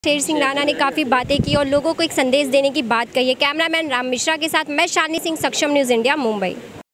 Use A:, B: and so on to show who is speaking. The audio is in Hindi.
A: शेर सिंह राणा ने काफ़ी बातें की और लोगों को एक संदेश देने की बात कही है। कैमरामैन राम मिश्रा के साथ मैं शालिनी सिंह, सक्षम न्यूज़ इंडिया, मुंबई।